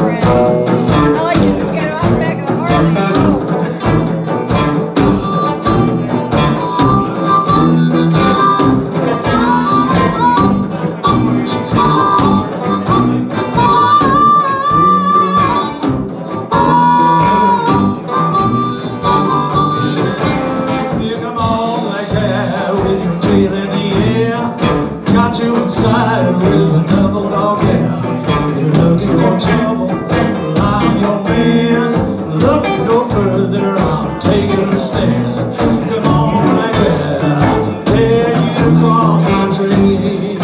Inside with a double dog, yeah. If you're looking for trouble, well, I'm your man. Look no further, I'm taking a stand. Come on, Black Cat, I dare you to cross my trail.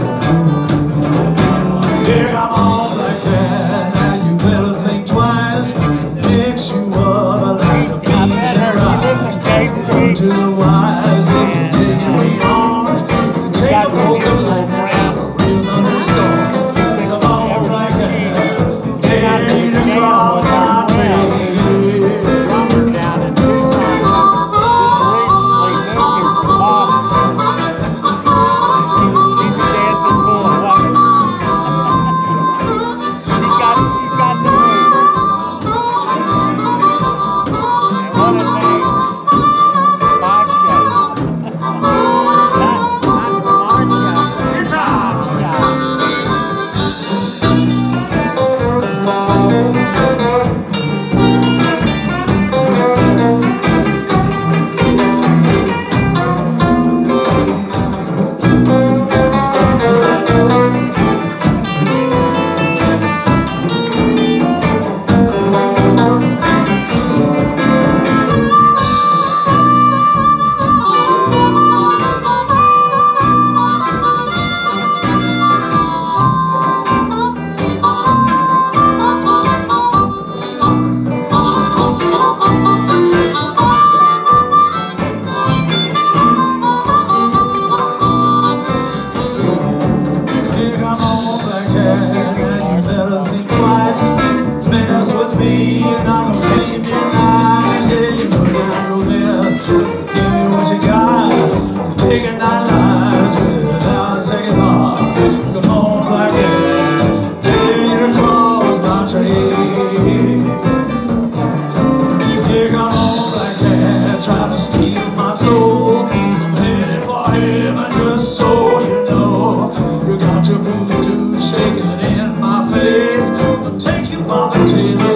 Yeah, come on, Black Cat, now you better think twice. Mix you up like the beans and rice. Come to the wise, if you're taking me on, take a bolt of lightning. And I'm gonna flame your eyes. Yeah, you put down your head, give me what you got. Taking 9 lives without a second thought. Come on, Black Cat, dare you to cross my trail. Yeah, come on, Black Cat, try to steal my soul. I'm headed for heaven, just so you know. You got your voodoo shaking in my face. I'll take you by the tail.